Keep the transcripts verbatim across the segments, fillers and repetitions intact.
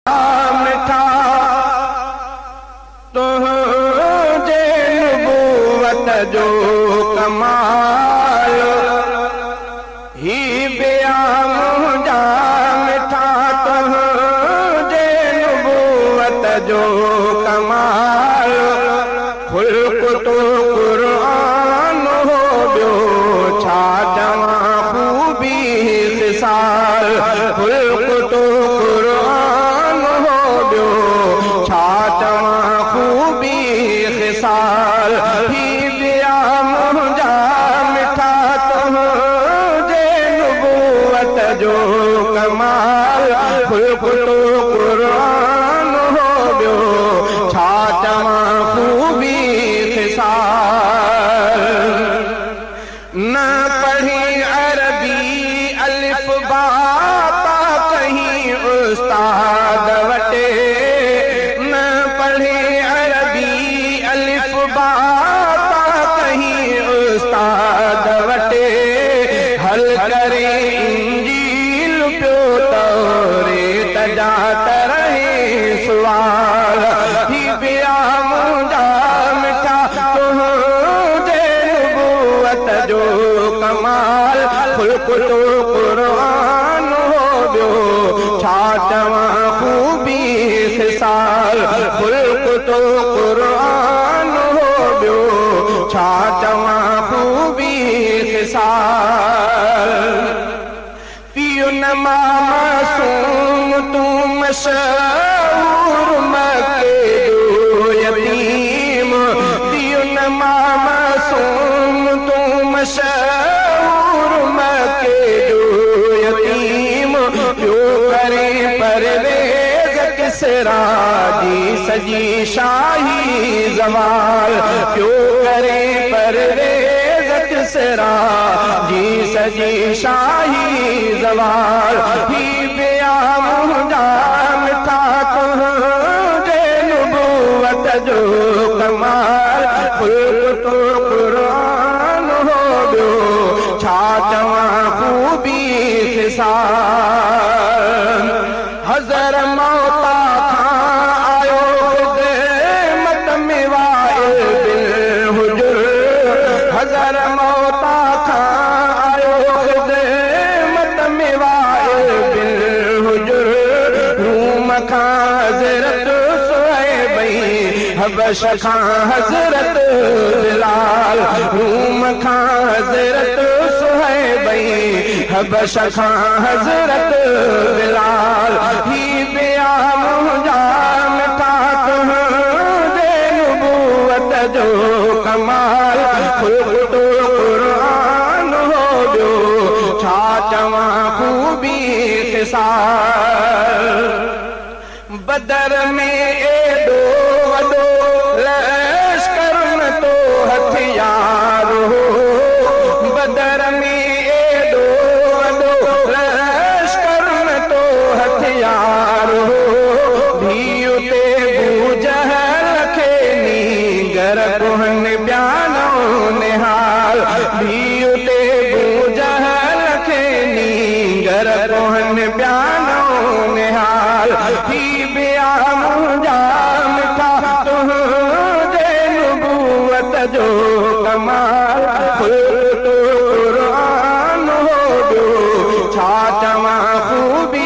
मिठा तुझे नबूवत जो कमाल ही बयान मुझा मिठा तुझे नबूवत जो कमाल खुल्क तो कुरान हो बियो छा जवां खूबी ख़िसाल खुल्क तो कुरान हो बियो छा जवां खूबी ख़िसाल ही बयान मुझा मिठा तुझे नबूवत जो कमाल खुल्क तो कुरान हो बियो छा जवां खूबी ख़िसाल न पढ़ी अरबी अलिफ बाता कहीं उस्ताद वटे न पढ़ी अरबी अलिफ बाता कहीं उस्ताद वटे हल करे इंजील पियो तौरेत जा तरहे सुवाल ही बिया मुंजा मिठा तुझे नबूवत जो कमाल खुल्क तो कुरान हो बियो छा जवां खूबी ख़िसाल खुल्क तो कुरान हो बियो छा जवां खूबी ख़िसाल पियो न मासूम तू मशहूर मके जो यतीम पियो न मासूम तू मशहूर मके जो यतीम पियो करे परवेज़ किसरा जी सजी शाही ज़वाल पियो करे परवेज़ किसरा जी सजी शाही ज़वाल ही बिया मुंजा मिठा तुझे नबूवत जो कमाल खुल्क तो कुरान हो बियो छा जवां खूबी ख़िसाल हज़र मौता खां आयो ख़िदमत में वाइल बिल हुजुर हज़र मौता खां आयो ख़िदमत में वाइल बिल हुजुर रूम खां हज़रत सुहैबई हबश खां हज़रत बिलाल रूम खां हज़रत सुहैबई हबश खां हज़रत बिलाल ही बिया मुंजा मिठा तुझे नबूवत जो कमाल खुल्क तो कुरान हो बियो छा जवां खूबी ख़िसाल बदर में एडो वडो लश्कर न तो हथियार हो बदर में एडो वडो लश्कर न तो हथियार हो धीउ ते बूजहल खे नीगर कोहन बयानो निहाल धीउ ते बूजहल खे नीगर कोहन बयानो निहाल ही बिया मुंजा मिठा तुझे नबूवत जो कमाल खुल्क तो कुरान हो बियो छा जवां खूबी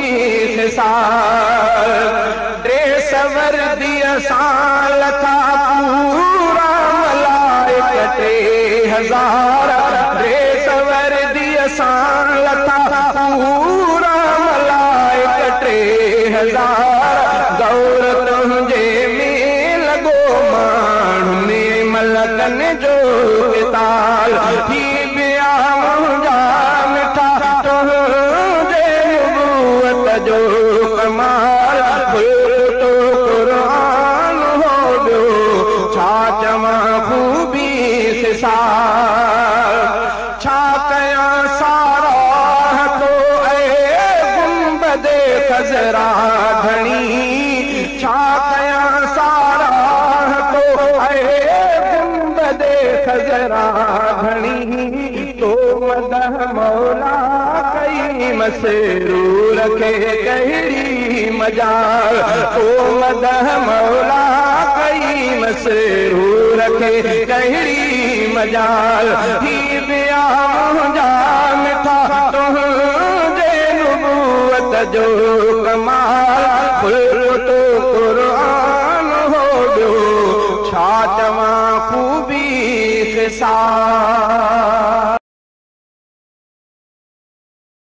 ख़िसाल ड्रेस वर्दी सां लथा पूरा मलाइक टे हज़ार ड्रेस वर्दी सां लथा पूरा मलाइक टे हज़ार गौर तुंहिंजे में लॻो माण्हुनि मलकन जो ताल ही बिया मुंजा मिठा तुझे नबूवत जो कमाल खुल्क तो कुरान हो बियो छा जवां खूबी ख़िसाल छा कयां साराह तो ऐ गुंबदे ख़ज़रा घणी छा कयां साराह तो ऐ गुंबदे ख़ज़रा घणी तो मदह मौला कई मसरूर के कहिड़ी मजाल ओ मदह मौला कई मसरूर के कहिड़ी मजाल ही बिया मुंहिंजा मिठा तुंहिंजे नुबूवत जो कमाल खुलतो क़ुरान हो ॿियो छा चवां खूबी ख़िसाल